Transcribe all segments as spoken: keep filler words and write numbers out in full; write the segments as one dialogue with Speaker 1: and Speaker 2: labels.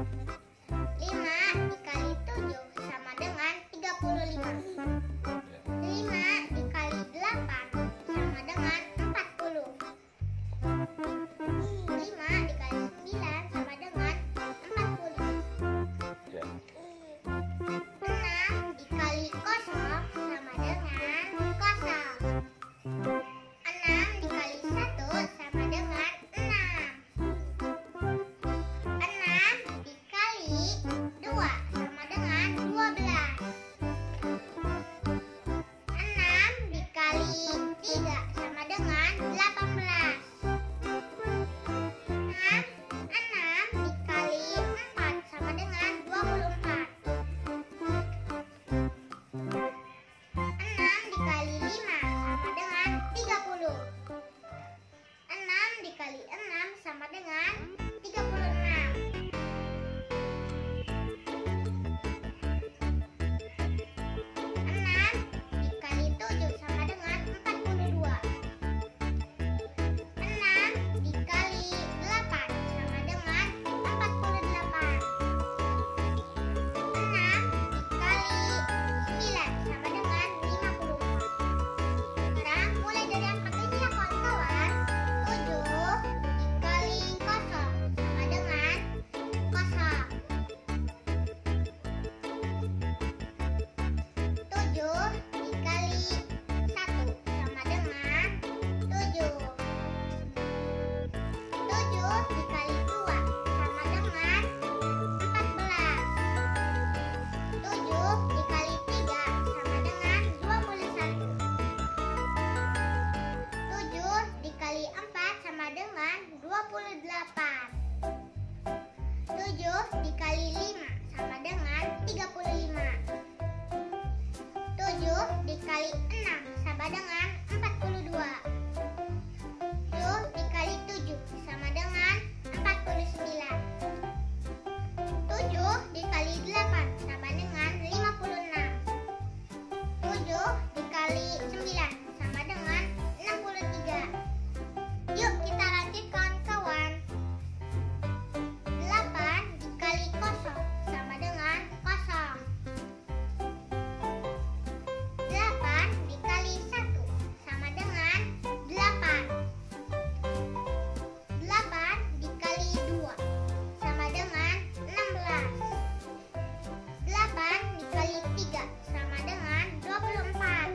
Speaker 1: lima dikali tujuh sama dengan tiga puluh lima. lima dikali delapan sama dengan empat puluh. lima dikali sembilan sama dengan empat puluh. enam dikali kosong sama dengan kosong. enam dikali satu sama dengan enam. enam dikali dua sama dengan dua belas. enam dikali tiga sama dengan delapan belas. enam enam dikali empat sama dengan dua puluh empat. enam dikali lima sama dengan tiga puluh. enam dikali enam sama dengan tiga puluh enam. enam dikali tujuh sama dengan empat puluh dua. enam dikali delapan sama dengan empat puluh delapan. enam dikali sembilan sama dengan lima puluh empat. Sekarang mulai dari angka ini ya kawan-kawan. tujuh dikali kosong sama dengan kosong. tujuh dikali satu sama dengan tujuh. tujuh dikali dua sama dengan empat belas. tujuh dikali tiga sama dengan dua puluh satu. tujuh dikali empat sama dengan dua puluh delapan. tujuh dikali lima sama dengan tiga puluh lima. tujuh dikali enam sama dengan empat puluh dua. tujuh dikali tujuh sama dengan empat puluh sembilan. tujuh dikali delapan sama dengan lima puluh enam. tujuh dikali sembilan sama dengan enam puluh tiga. Yuk kita lanjutkan kawan. delapan dikali kosong sama dengan kosong. delapan dikali satu sama dengan delapan. delapan dikali dua sama dengan enam belas. delapan dikali tiga sama dengan dua puluh empat.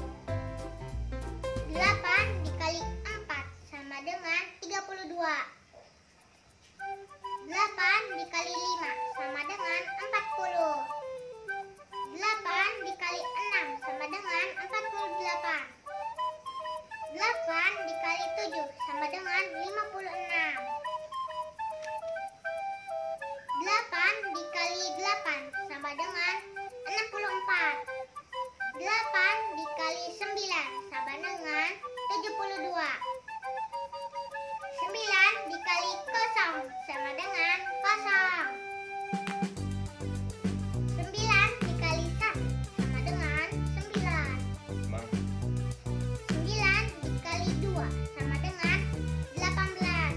Speaker 1: delapan dikali empat sama dengan tiga puluh dua. delapan dikali lima sama dengan empat puluh. delapan dikali enam sama dengan empat puluh delapan. delapan dikali tujuh sama dengan lima puluh enam. delapan dikali delapan sama dengan enam puluh empat. delapan dikali sembilan sama dengan tujuh puluh dua. sembilan dikali kosong sama dengan kosong. sembilan dikali satu sama dengan sembilan. sembilan dikali dua sama dengan delapan belas.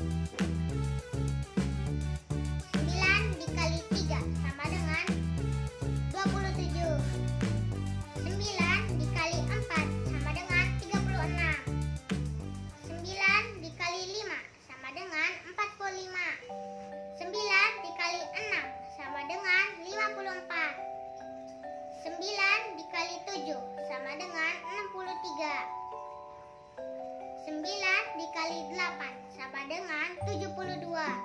Speaker 1: sembilan dikali tiga sama dengan dua puluh tujuh. sembilan dikali empat sama dengan tiga puluh enam. sembilan dikali lima sama dengan empat puluh lima. sembilan dikali enam sama dengan lima puluh empat. sembilan dikali tujuh sama dengan enam puluh tiga. sembilan dikali delapan sama dengan tujuh puluh dua.